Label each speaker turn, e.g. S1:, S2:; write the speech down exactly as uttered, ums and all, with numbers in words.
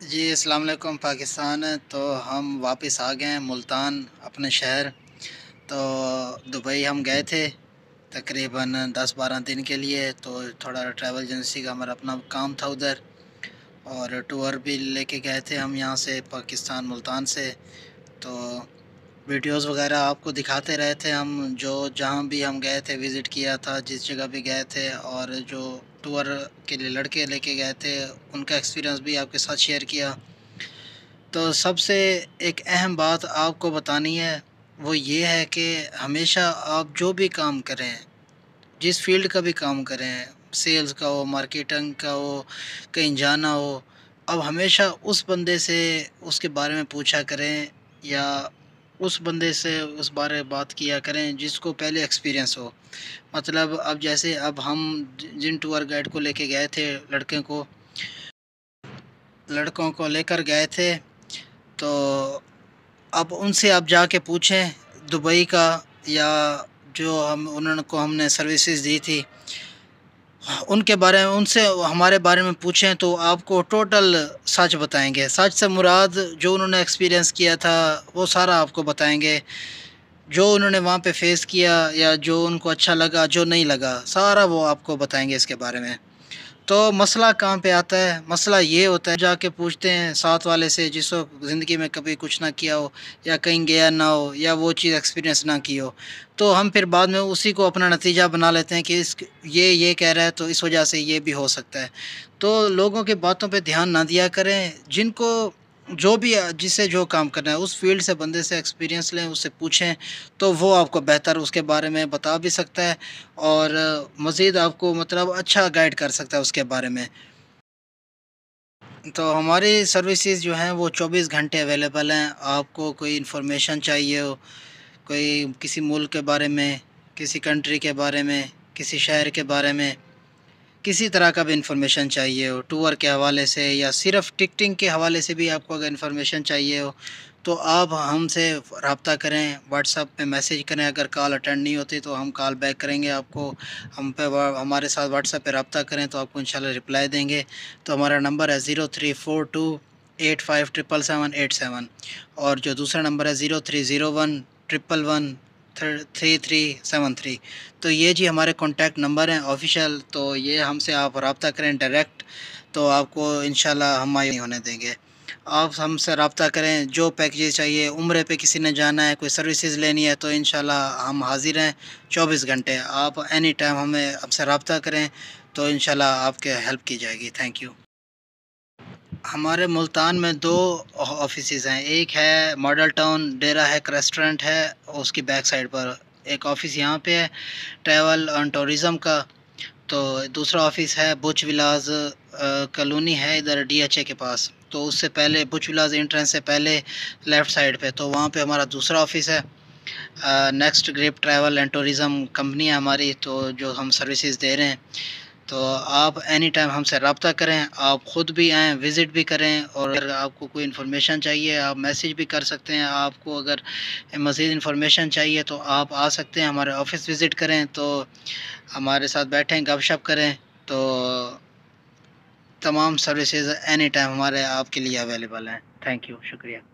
S1: جی السلام علیکم پاکستان۔ تو ہم واپس آ گئے ہیں ملتان اپنے شہر۔ تو دبئی ہم گئے تھے تقریباً دس بارہ دن کے لیے، تو تھوڑا ٹریول ایجنسی کا ہمارا اپنا کام تھا ادھر، اور ٹور بھی لے کے گئے تھے ہم یہاں سے پاکستان ملتان سے۔ تو ویڈیوز وغیرہ آپ کو دکھاتے رہے تھے ہم، جو جہاں بھی ہم گئے تھے وزٹ کیا تھا، جس جگہ بھی گئے تھے، اور جو ٹور کے لیے لڑکے لے کے گئے تھے ان کا ایکسپیرینس بھی آپ کے ساتھ شیئر کیا۔ تو سب سے ایک اہم بات آپ کو بتانی ہے، وہ یہ ہے کہ ہمیشہ آپ جو بھی کام کریں، جس فیلڈ کا بھی کام کریں، سیلز کا ہو، مارکیٹنگ کا ہو، کہیں جانا ہو، اب ہمیشہ اس بندے سے اس کے بارے میں پوچھا کریں، یا اس بندے سے اس بارے میں بات کیا کریں جس کو پہلے ایکسپیرینس ہو۔ مطلب اب جیسے اب ہم جن ٹور گائیڈ کو لے کے گئے تھے لڑکے کو لڑکوں کو لے کر گئے تھے، تو اب ان سے آپ جا کے پوچھیں دبئی کا، یا جو ہم انہوں کو ہم نے سروسز دی تھی ان کے بارے میں، ان سے ہمارے بارے میں پوچھیں تو آپ کو ٹوٹل سچ بتائیں گے۔ سچ سے مراد جو انہوں نے ایکسپیرینس کیا تھا وہ سارا آپ کو بتائیں گے، جو انہوں نے وہاں پہ فیس کیا یا جو ان کو اچھا لگا، جو نہیں لگا، سارا وہ آپ کو بتائیں گے اس کے بارے میں۔ تو مسئلہ کہاں پہ آتا ہے؟ مسئلہ یہ ہوتا ہے جا کے پوچھتے ہیں ساتھ والے سے جس کو زندگی میں کبھی کچھ نہ کیا ہو، یا کہیں گیا نہ ہو، یا وہ چیز ایکسپیرینس نہ کی ہو، تو ہم پھر بعد میں اسی کو اپنا نتیجہ بنا لیتے ہیں کہ اس یہ یہ کہہ رہا ہے تو اس وجہ سے یہ بھی ہو سکتا ہے۔ تو لوگوں کی باتوں پہ دھیان نہ دیا کریں، جن کو جو بھی جس سے جو کام کرنا ہے اس فیلڈ سے بندے سے ایکسپیرینس لیں، اس سے پوچھیں، تو وہ آپ کو بہتر اس کے بارے میں بتا بھی سکتا ہے، اور مزید آپ کو مطلب اچھا گائیڈ کر سکتا ہے اس کے بارے میں۔ تو ہماری سروسز جو ہیں وہ چوبیس گھنٹے اویلیبل ہیں۔ آپ کو کوئی انفارمیشن چاہیے ہو، کوئی کسی ملک کے بارے میں، کسی کنٹری کے بارے میں، کسی شہر کے بارے میں، کسی طرح کا بھی انفارمیشن چاہیے ہو، ٹور کے حوالے سے یا صرف ٹکٹنگ کے حوالے سے بھی آپ کو اگر انفارمیشن چاہیے ہو، تو آپ ہم سے رابطہ کریں، واٹس ایپ پہ میسیج کریں۔ اگر کال اٹینڈ نہیں ہوتی تو ہم کال بیک کریں گے آپ کو، ہم پہ ہمارے ساتھ واٹس ایپ پہ رابطہ کریں تو آپ کو انشاءاللہ رپلائی دیں گے۔ تو ہمارا نمبر ہے zero three four two eight five triple seven eight seven, اور جو دوسرا نمبر ہے zero three zero one triple one three three seven three. تو یہ جی ہمارے کانٹیکٹ نمبر ہیں آفیشیل، تو یہ ہم سے آپ رابطہ کریں ڈائریکٹ، تو آپ کو انشاءاللہ ہم مایوس نہیں ہونے دیں گے۔ آپ ہم سے رابطہ کریں، جو پیکیج چاہیے، عمرے پہ کسی نے جانا ہے، کوئی سروسز لینی ہے، تو انشاءاللہ ہم حاضر ہیں چوبیس گھنٹے۔ آپ اینی ٹائم ہمیں ہم سے رابطہ کریں تو انشاءاللہ آپ کے ہیلپ کی جائے گی۔ Thank you. ہمارے ملتان میں دو آفیسز ہیں، ایک ہے ماڈل ٹاؤن ڈیرا ہیک ریسٹورنٹ ہے، اس کی بیک سائڈ پر ایک آفس یہاں پہ ہے ٹریول اینڈ ٹورزم کا، تو دوسرا آفس ہے بچ ولاز کالونی ہے ادھر ڈی ایچ اے کے پاس، تو اس سے پہلے بچ ولاز انٹرنس سے پہلے لیفٹ سائڈ پہ، تو وہاں پہ ہمارا دوسرا آفس ہے۔ Next Grape travel and tourism company ہے ہماری، تو جو ہم سروسز دے رہے ہیں، تو آپ اینی ٹائم ہم سے رابطہ کریں، آپ خود بھی آئیں، وزٹ بھی کریں، اور اگر آپ کو کوئی انفارمیشن چاہیے آپ میسیج بھی کر سکتے ہیں۔ آپ کو اگر مزید انفارمیشن چاہیے تو آپ آ سکتے ہیں، ہمارے آفس وزٹ کریں، تو ہمارے ساتھ بیٹھیں، گپ شپ کریں، تو تمام سروسز اینی ٹائم ہمارے آپ کے لیے اویلیبل ہیں۔ تھینک یو، شکریہ۔